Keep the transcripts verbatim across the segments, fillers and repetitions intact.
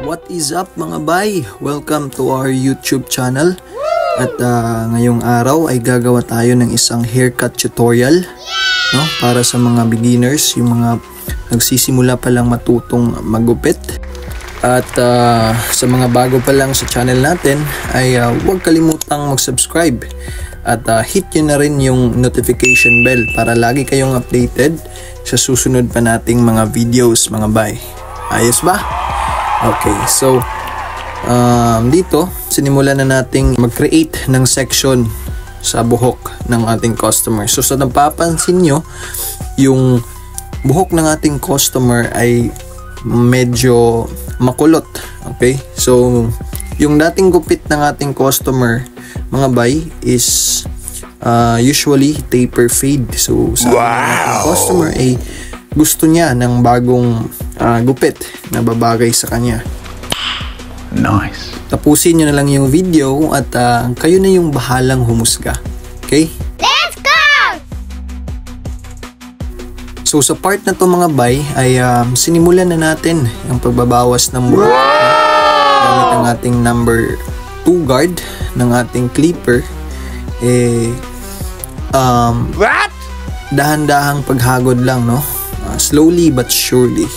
What is up mga bay? Welcome to our YouTube channel. At uh, ngayong araw ay gagawa tayo ng isang haircut tutorial, no? Para sa mga beginners, yung mga nagsisimula pa lang matutong magupit. At uh, sa mga bago pa lang sa channel natin ay uh, huwag kalimutang mag-subscribe. At uh, hit nyo na rin yung notification bell para lagi kayong updated sa susunod pa nating mga videos mga bay. Ayos ba? Okay, so um, dito sinimulan na nating mag-create ng section sa buhok ng ating customer. So sa napapansin nyo, yung buhok ng ating customer ay medyo makulot. Okay, so yung dating gupit ng ating customer mga bay is uh, usually taper fade. So sa wow. ating customer ay gusto niya ng bagong uh, gupit na babagay sa kanya. Nice. Tapusin nyo na lang yung video at uh, kayo na yung bahalang humusga. Okay? Let's go! So sa part na to mga bay ay uh, sinimulan na natin yung pagbabawas ng buhok. Wow! Gamit ang ating number two guard ng ating clipper. Eh, um, What? Dahan-dahang paghagod lang, no? Uh, slowly but surely.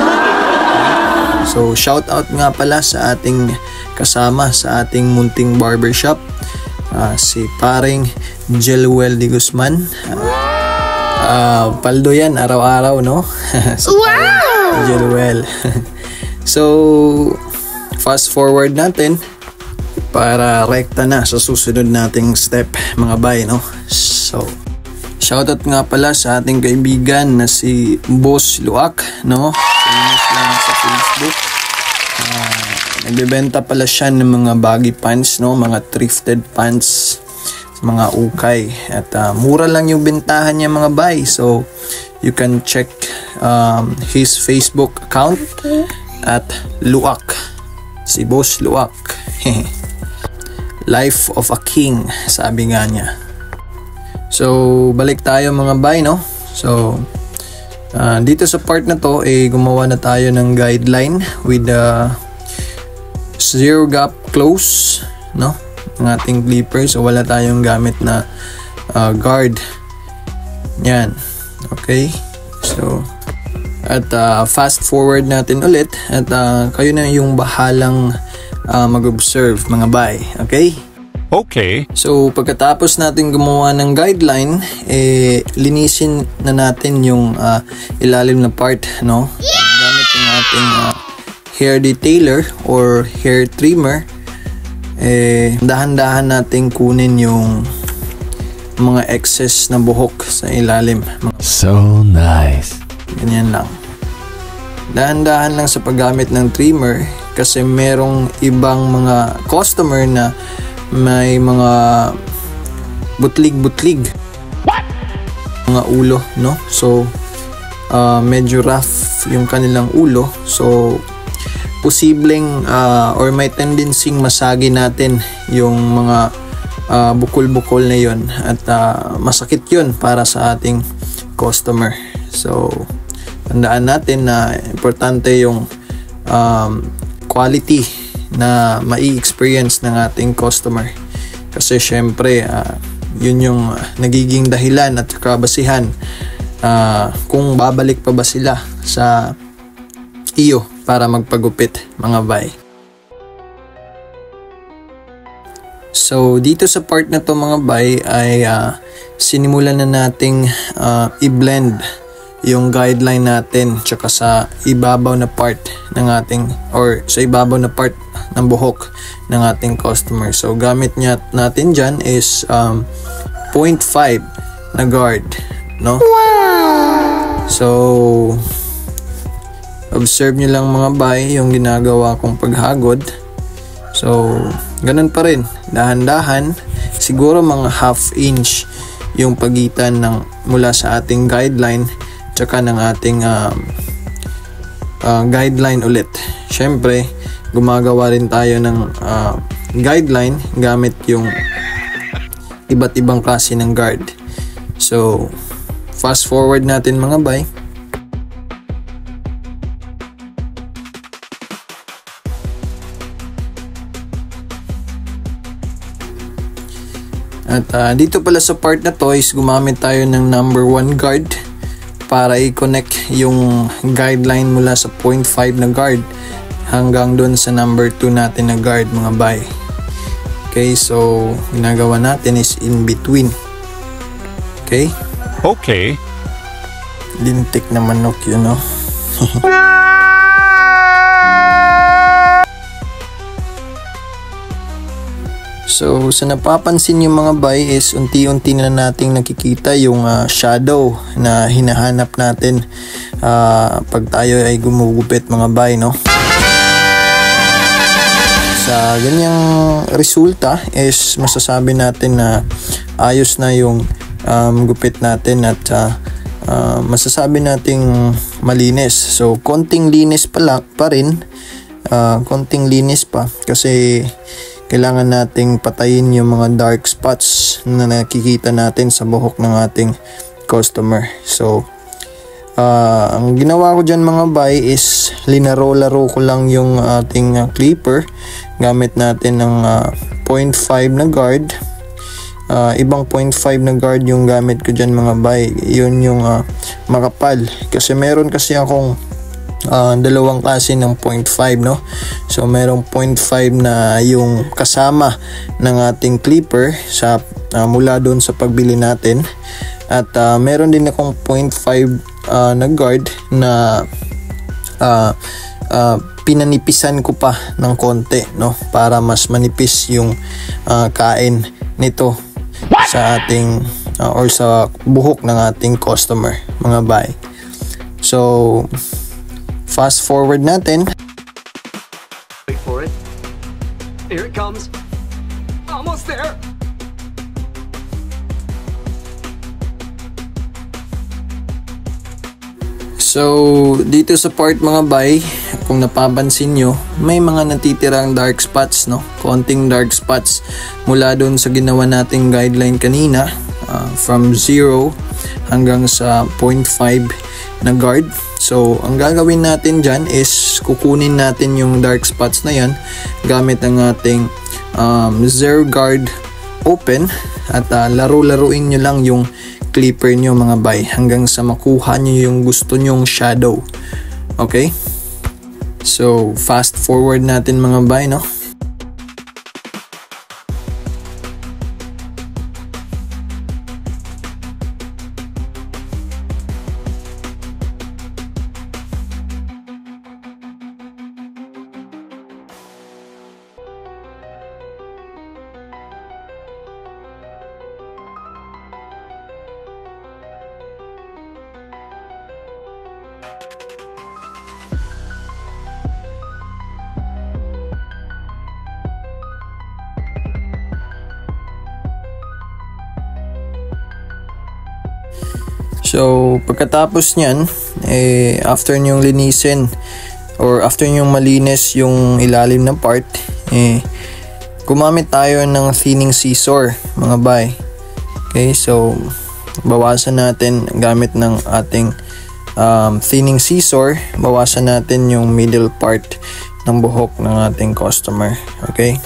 So shout out nga pala sa ating kasama sa ating munting barbershop, uh, si paring Jeluel de Guzman. Uh, uh, paldo yan araw-araw, no? Si wow! Jeluel. So fast forward natin para rekta na sa susunod nating step mga bay, no? So shoutout nga pala sa ating kaibigan na si Boss Luak, no? Famous lang sa Facebook. Uh, nagbebenta pala siya ng mga baggy pants, no? Mga thrifted pants, mga ukay. At uh, mura lang yung bentahan niya mga bay. So you can check um, his Facebook account at Luak. Si Boss Luak. Life of a king, sabi nga niya. So, balik tayo mga bay, no? So, uh, dito sa part na to, eh, gumawa na tayo ng guideline with the uh, zero gap close, no? Ng ating clipper. So, wala tayong gamit na uh, guard. Yan. Okay? So, at uh, fast forward natin ulit. At uh, kayo na yung bahalang uh, mag-observe mga bay. Okay? Okay. So pagkatapos natin gumawa ng guideline, eh linisin na natin yung uh, ilalim na part, no? Yeah! Gamit yung ating uh, hair detailer or hair trimmer, eh dahan-dahan natin kunin yung mga excess na buhok sa ilalim. So nice. Ganyan lang. Dahan-dahan lang sa paggamit ng trimmer kasi merong ibang mga customer na may mga butlig-butlig. What? Mga ulo, no? So, uh, medyo rough yung kanilang ulo. So, posibleng uh, or may tendency masagi natin yung mga uh, bukol-bukol na yon at uh, masakit yun para sa ating customer. So, tandaan natin na importante yung um, quality na mai-experience ng ating customer kasi syempre uh, yun yung nagiging dahilan at kabasihan uh, kung babalik pa ba sila sa iyo para magpagupit mga bay. So dito sa part na to mga bay ay uh, sinimulan na nating uh, i-blend yung guideline natin tsaka sa ibabaw na part ng ating or sa ibabaw na part ng buhok ng ating customer. So gamit niya natin dyan is um, zero point five na guard, no? Wow! So observe nyo lang mga bay yung ginagawa kong paghagod. So ganun pa rin, dahan-dahan, siguro mga half inch yung pagitan ng mula sa ating guideline tsaka ng ating um, uh, guideline ulit. Syempre, gumagawa rin tayo ng uh, guideline gamit yung iba't ibang klase ng guard. So, fast forward natin mga bay. At uh, dito pala sa part na to is gumamit tayo ng number one guard para i-connect yung guideline mula sa point five na guard hanggang doon sa number two natin na guard, mga bay. Okay, so ginagawa natin is in between. Okay? Okay. Lintik na manok yun, no? So, sa napapansin yung mga bay is unti-unti na nating nakikita yung uh, shadow na hinahanap natin uh, pag tayo ay gumugupit, mga bay, no? Sa ganyang resulta is masasabi natin na ayos na yung um, gupit natin at uh, uh, masasabi nating malinis. So, konting linis pa, lang, pa rin, uh, konting linis pa kasi kailangan nating patayin yung mga dark spots na nakikita natin sa buhok ng ating customer. So, uh, ang ginawa ko dyan, mga bay, is linaro-laro ko lang yung ating uh, clipper. Gamit natin ng uh, point five na guard. Uh, ibang point five na guard yung gamit ko dyan, mga bay. Yun yung uh, makapal. Kasi meron kasi akong Uh, dalawang klase ng point five, no? So merong point five na yung kasama ng ating clipper sa uh, mula doon sa pagbili natin, at uh, meron din akong point five uh, na guard na uh, uh, pinanipisan ko pa ng konti, no? Para mas manipis yung uh, kain nito sa ating uh, or sa buhok ng ating customer, mga bay. So fast forward natin. Wait for it. Here it comes. Almost there. So, dito sa part, mga bay, kung napapansin nyo, may mga natitirang dark spots, no? Konting dark spots mula doon sa ginawa nating guideline kanina, uh, from zero hanggang sa point five na guard. So, ang gagawin natin dyan is kukunin natin yung dark spots na yan gamit ang ating um, zero guard open, at uh, laro-laruin nyo lang yung clipper nyo, mga bay, hanggang sa makuha nyo yung gusto nyong shadow. Okay? So, fast forward natin, mga bay, no? So, pagkatapos nyan, eh, after nyong linisin or after nyong malinis yung ilalim ng part, eh, gumamit tayo ng thinning scissor, mga bay. Okay, so bawasan natin gamit ng ating um, thinning scissor, bawasan natin yung middle part ng buhok ng ating customer. Okay.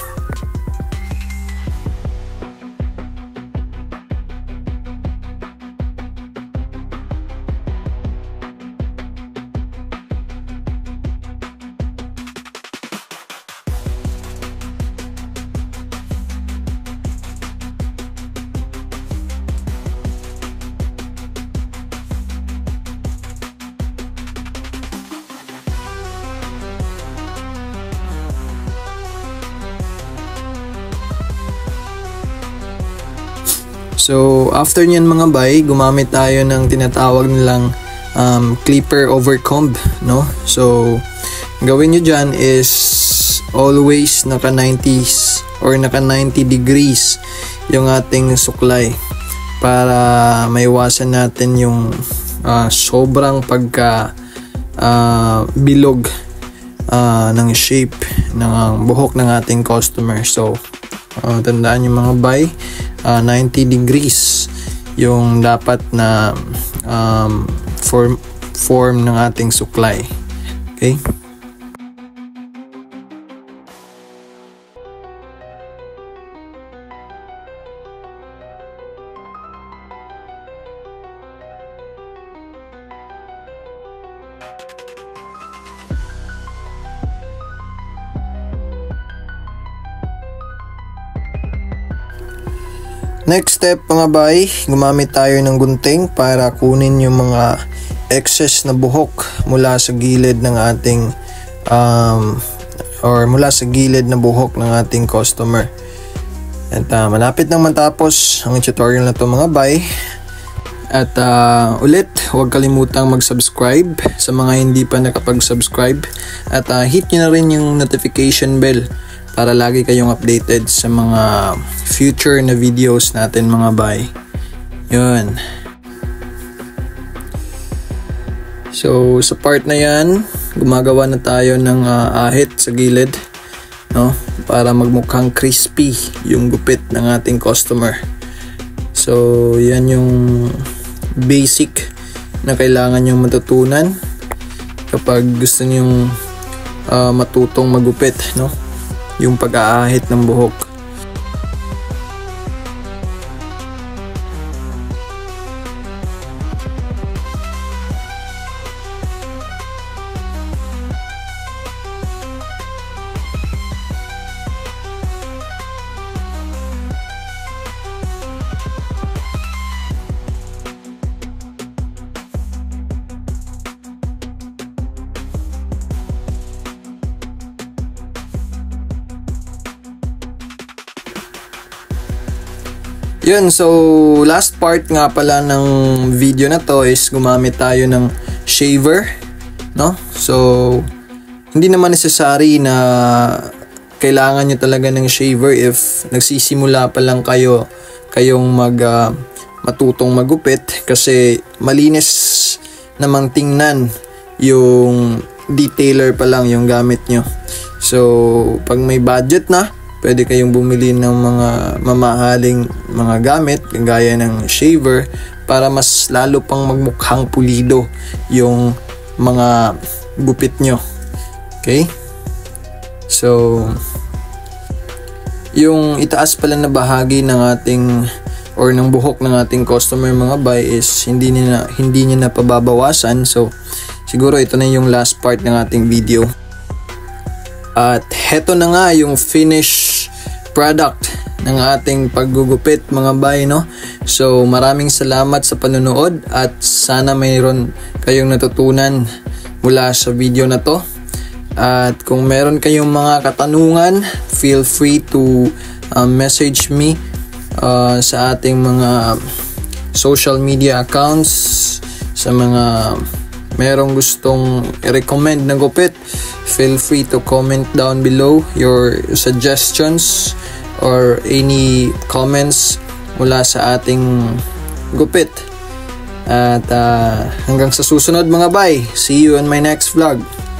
So, after nyan, mga bay, gumamit tayo ng tinatawag nilang um, clipper over comb, no? So, gawin nyo dyan is always naka nineties or naka ninety degrees yung ating suklay para maiwasan natin yung uh, sobrang pagka uh, bilog uh, ng shape ng buhok ng ating customer. So, uh, tandaan yung mga bay, Uh, ninety degrees yung dapat na um, form, form ng ating suklay. Okay? Next step mga bay, gumamit tayo ng gunting para kunin yung mga excess na buhok mula sa gilid ng ating um, or mula sa gilid na buhok ng ating customer. At uh, malapit nang matapos ang tutorial na to mga bay. At uh, ulit, huwag kalimutang mag-subscribe sa mga hindi pa nakapag-subscribe. At uh, hit nyo na rin yung notification bell para lagi kayong updated sa mga future na videos natin mga bay. Yun. So sa part na yan, gumagawa na tayo ng uh, ahit sa gilid, no? Para magmukhang crispy yung gupit ng ating customer. So yan yung basic na kailangan yung matutunan kapag gusto nyong uh, matutong magupit, no? Yung pag-aahit ng buhok. Yun, so last part nga pala ng video na to is gumamit tayo ng shaver, no? So hindi naman necessary na kailangan nyo talaga ng shaver if nagsisimula pa lang kayo kayong mag uh, matutong magupit, kasi malinis namang tingnan yung detailer pa lang yung gamit nyo. So pag may budget na, pwede kayong bumili ng mga mamahaling mga gamit gaya ng shaver para mas lalo pang magmukhang pulido yung mga gupit nyo. Okay? So yung itaas pala na bahagi ng ating or ng buhok ng ating customer mga bay is hindi niya hindi niya na pababawasan. So siguro ito na yung last part ng ating video. At heto na nga yung finish product ng ating paggugupit mga bay, no? So maraming salamat sa panonood at sana mayroon kayong natutunan mula sa video na to. At kung meron kayong mga katanungan, feel free to uh, message me uh, sa ating mga social media accounts. Sa mga merong gustong i-recommend na gupit, feel free to comment down below your suggestions or any comments mula sa ating gupit. At uh, hanggang sa susunod mga bay, see you on my next vlog.